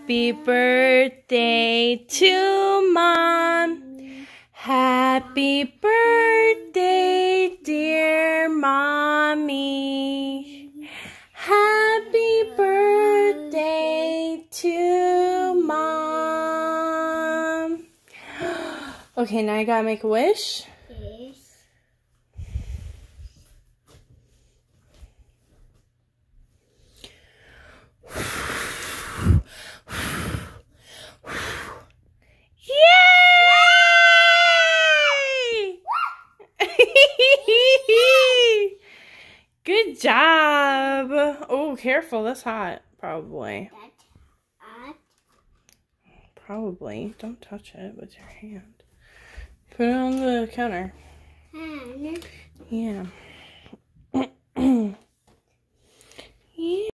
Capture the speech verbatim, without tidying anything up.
Happy birthday to Mom. Happy birthday, dear Mommy. Happy birthday to Mom. Okay, now I gotta make a wish. Yes. Yay! Good job. Oh, careful. That's hot. Probably. That's hot. Probably. Don't touch it with your hand. Put it on the counter. Hand. Yeah. Yeah.